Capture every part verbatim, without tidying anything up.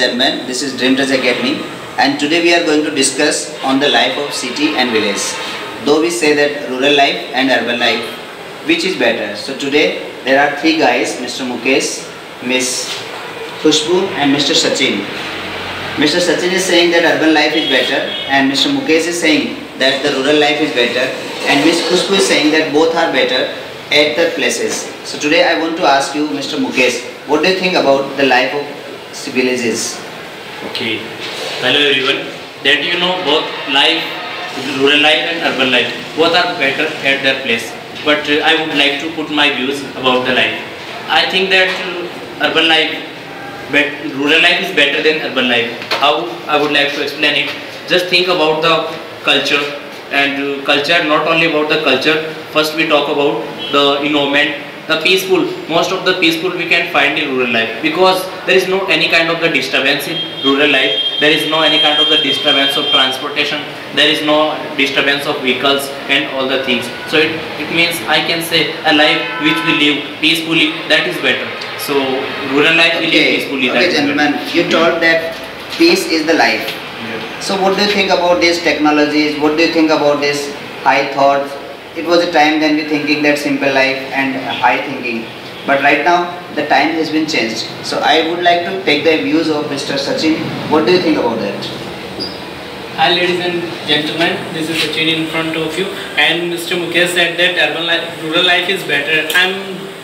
gentlemen, this is Dream Touch Academy, and today we are going to discuss on the life of city and village. Though we say that rural life and urban life, which is better? So today there are three guys, Mister Mukesh, Miss Khushbu and Mister Sachin. Mister Sachin is saying that urban life is better and Mister Mukesh is saying that the rural life is better, and Miss Khushbu is saying that both are better at their places. So today I want to ask you, Mister Mukesh, what do you think about the life of villages? Okay, hello everyone. That you know both life, rural life and urban life, both are better at their place. But uh, I would like to put my views about the life. I think that uh, urban life, but rural life is better than urban life. How I would like to explain it? Just think about the culture, and uh, culture, not only about the culture. First we talk about the environment, the peaceful. Most of the peaceful we can find in rural life, because there is no any kind of the disturbance in rural life. There is no any kind of the disturbance of transportation. There is no disturbance of vehicles and all the things. So it, it means I can say a life which we live peacefully, that is better. So rural life we live peacefully. Okay, gentlemen, you told that peace is the life. Yeah. So what do you think about these technologies? What do you think about this high thoughts? It was a time then we thinking that simple life and high thinking, but right now the time has been changed. So I would like to take the views of Mister Sachin. What do you think about that? Hi ladies and gentlemen, this is Sachin in front of you, and Mister Mukesh said that urban life, rural life is better. I'm,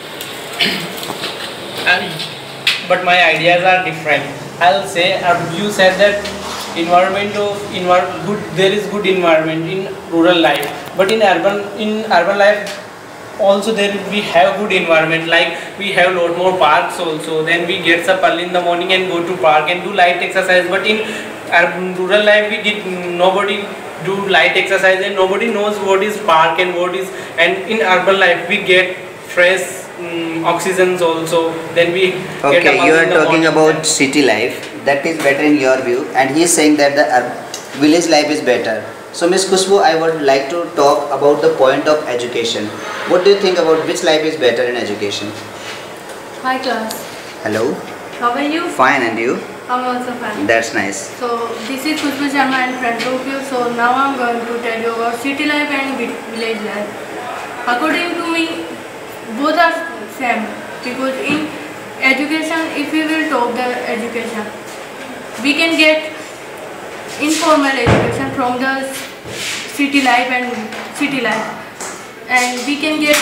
I'm but my ideas are different. I'll say uh, you said that environment of envir good there is good environment in rural life, but in urban in urban life also there we have good environment, like we have lot more parks also. Then we get up early in the morning and go to park and do light exercise. But in urban, rural life we did nobody do light exercise, and nobody knows what is park and what is. And in urban life we get fresh um, oxygens also. Then we okay get up you are in the talking morning. about city life, that is better in your view, and he is saying that the uh, village life is better. So Miss Khushbu, I would like to talk about the point of education. What do you think about which life is better in education? Hi class. Hello. How are you? Fine, and you? I'm also fine. That's nice. So this is Khushbu Sharma in front of you. So now I'm going to tell you about city life and vi- village life. According to me, both are same, because in education, if we will talk the education, we can get informal education from the city life and city life, and we can get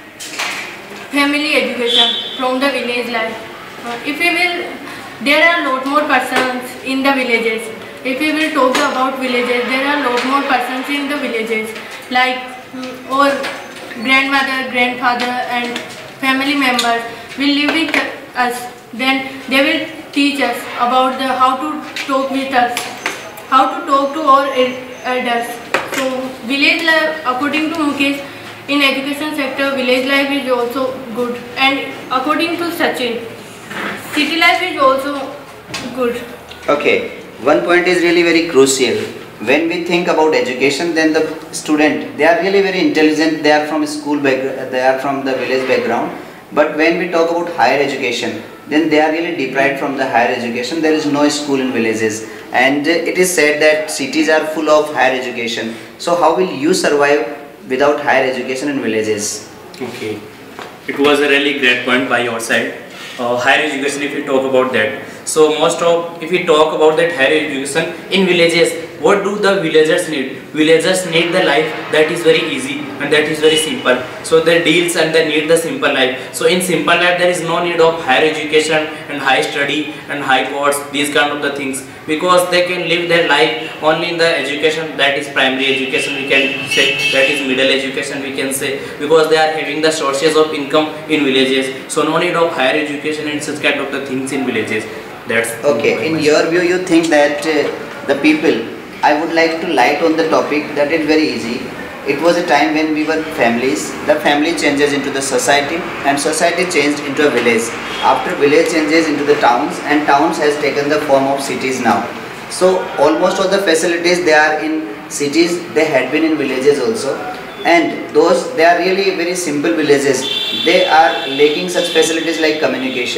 family education from the village life. Uh, if we will, there are lot more persons in the villages. If we will talk about villages, there are lot more persons in the villages, like mm, our grandmother, grandfather and family members will live with us. Then they will teach us about the how to talk with us, how to talk to our elders. So village life, according to Mukesh, in education sector, village life is also good, and according to Sachin, city life is also good. Okay, one point is really very crucial. When we think about education, then the student, they are really very intelligent, they are from school background, they are from the village background. But when we talk about higher education, then they are really deprived from the higher education. There is no school in villages, and it is said that cities are full of higher education. So how will you survive without higher education in villages? Okay, it was a really great point by your side. Uh, higher education, if we talk about that, so most of, if we talk about that higher education in villages, what do the villagers need? Villagers need the life that is very easy and that is very simple. So they deals and they need the simple life. So in simple life there is no need of higher education and high study and high course, these kind of the things, because they can live their life only in the education, that is primary education we can say, that is middle education we can say, because they are having the sources of income in villages. So no need of higher education and such kind of the things in villages. That's okay. In your view, you think that uh, the people, I would like to light on the topic that is very easy. It was a time when we were families, the family changes into the society, and society changed into a village. After village changes into the towns, and towns has taken the form of cities now. So almost all the facilities they are in cities, they had been in villages also. And those, they are really very simple villages. They are lacking such facilities like communication,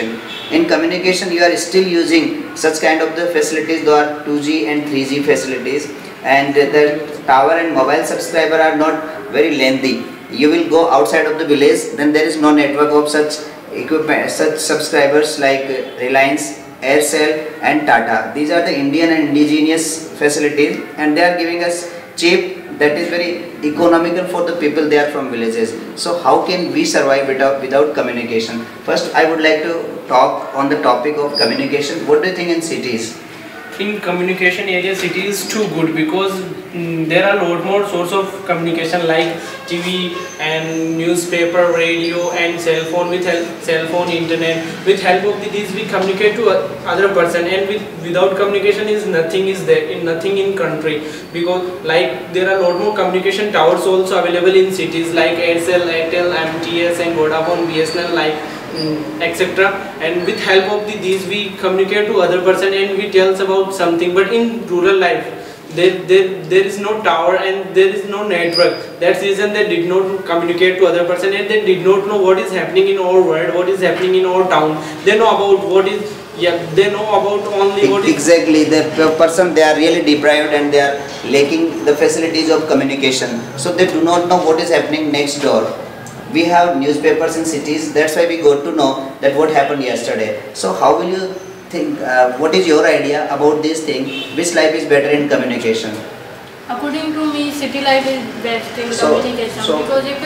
In communication, you are still using such kind of the facilities. There are two G and three G facilities, and the tower and mobile subscriber are not very lengthy. You will go outside of the village, then there is no network of such equipment, such subscribers like Reliance, Aircell and Tata. These are the Indian and indigenous facilities, and they are giving us cheap, that is very economical for the people they are from villages. So how can we survive without, without communication? First I would like to talk on the topic of communication. What do you think in cities? In communication area, city is too good because mm, there are a lot more source of communication like T V and newspaper, radio and cell phone. With help, cell phone, internet, with help of these we communicate to other person, and with without communication is nothing is there in nothing in country, because like there are a lot more communication towers also available in cities like Aircell, Airtel, M T S and Vodafone, B S N L, like Mm, et cetera. And with help of the, these we communicate to other person and we tells about something. But in rural life, there, there, there is no tower and there is no network. That's the reason they did not communicate to other person, and they did not know what is happening in our world, what is happening in our town. They know about what is, yeah, they know about only what is. Exactly, the person, they are really deprived and they are lacking the facilities of communication. So they do not know what is happening next door. We have newspapers in cities, that's why we got to know that what happened yesterday. So how will you think, uh, what is your idea about this thing, which life is better in communication? According to me, city life is best in so, communication, so because if we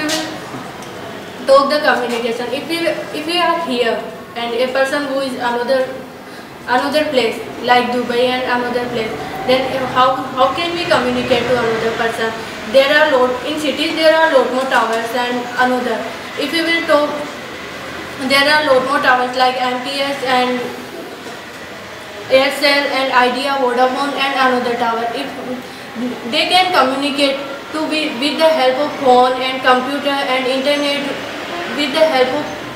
will talk the communication, if we, if we are here and a person who is another another place like Dubai and another place, then how, how can we communicate to another person? There are lot in cities, there are lot more towers and another. If we will talk, there are lot more towers like M T S and Aircell and Idea, Vodafone and another tower. If they can communicate to be with the help of phone and computer and internet, with the help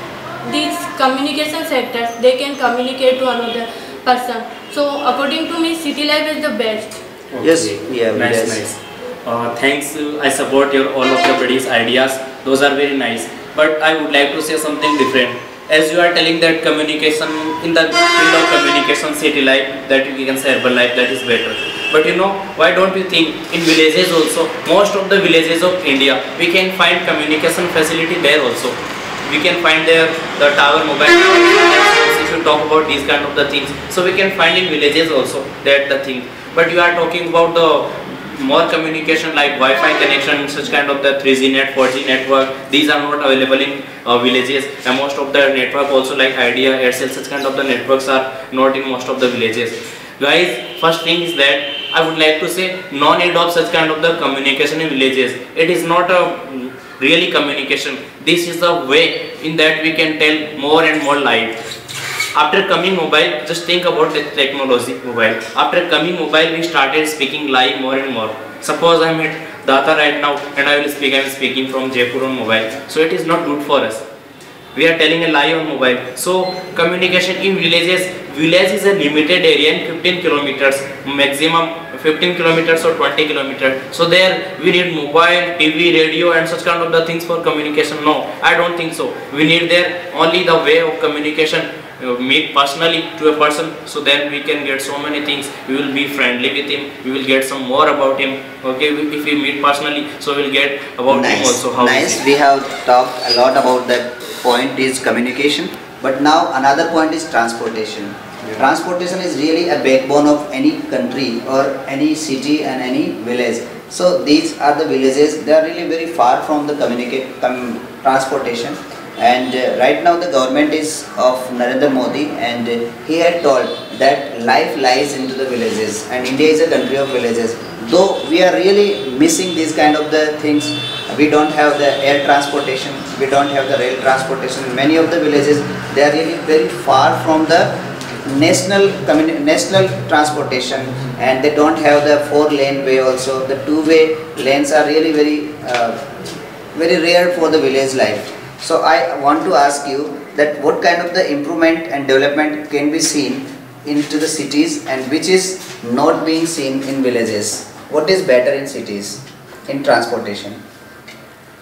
of these communication sectors, they can communicate to another person. So according to me, city life is the best. Okay. Yes, yeah, nice, yes. nice. Uh, thanks, uh, I support your all of your buddies' ideas. Those are very nice. But I would like to say something different. As you are telling that communication in the field of communication, city life, that we can say urban life, that is better. But you know, why don't you think in villages also, most of the villages of India, we can find communication facility there also. We can find there the tower, mobile towers, if you talk about these kind of the things. So we can find in villages also that the thing. But you are talking about the more communication like Wi-Fi connection, such kind of the three G net, four G network, these are not available in uh, villages, and most of the network also like Idea, Aircell, such kind of the networks are not in most of the villages. Guys, first thing is that I would like to say no need of such kind of the communication in villages. It is not a really communication. This is the way in that we can tell more and more live. After coming mobile, just think about the technology mobile. After coming mobile, we started speaking live more and more. Suppose I am at Data right now and I will speak, I am speaking from Jaipur on mobile. So it is not good for us. We are telling a lie on mobile. So communication in villages, village is a limited area in fifteen kilometers, maximum fifteen kilometers or twenty kilometers. So there we need mobile, T V, radio and such kind of the things for communication. No, I don't think so. We need there only the way of communication. Uh, meet personally to a person, so then we can get so many things. We will be friendly with him, we will get some more about him. Okay, if we meet personally, so we'll get about nice. him also. How nice. We have talked a lot about that point is communication, but now another point is transportation. Yeah. Transportation is really a backbone of any country or any city and any village. So these are the villages, they are really very far from the communicate com transportation. And uh, right now the government is of Narendra Modi, and uh, he had told that life lies into the villages, and India is a country of villages. Though we are really missing these kind of the things, we don't have the air transportation, we don't have the rail transportation. In many of the villages, they are really very far from the national national transportation, and they don't have the four lane way also. The two way lanes are really very uh, very rare for the village life. So I want to ask you that what kind of the improvement and development can be seen into the cities and which is not being seen in villages? What is better in cities in transportation?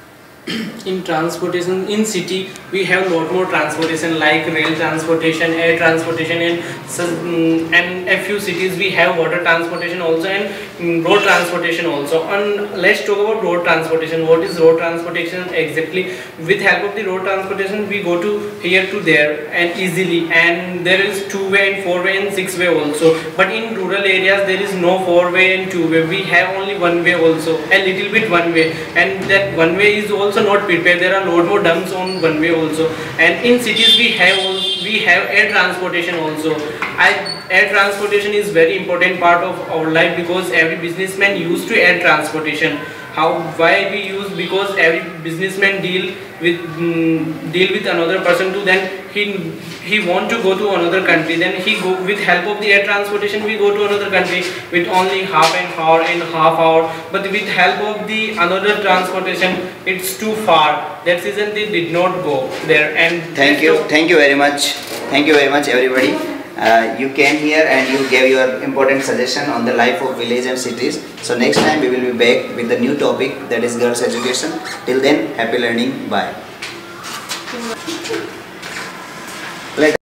in transportation in city we have lot more transportation like rail transportation, air transportation, and mm, and a few cities we have water transportation also, and mm, road transportation also. And let's talk about road transportation. What is road transportation exactly? With help of the road transportation we go to here to there and easily, and there is two way and four way and six way also. But in rural areas there is no four way and two way, we have only one way also, a little bit one way, and that one way is also not prepared. There are lot more dumps on one way also. And in cities we have also, we have air transportation also. I, air transportation is very important part of our life because every businessman used to air transportation. How, why we use? Because every businessman deal with mm, deal with another person too. Then he he want to go to another country. Then he go with help of the air transportation. We go to another country with only half an hour and half hour. But with help of the another transportation, it's too far. That reason they did not go there. And Thank you, thank you very much. Thank you very much, everybody. Uh, you came here and you gave your important suggestion on the life of village and cities. So next time we will be back with the new topic, that is girls' education. Till then, happy learning. Bye.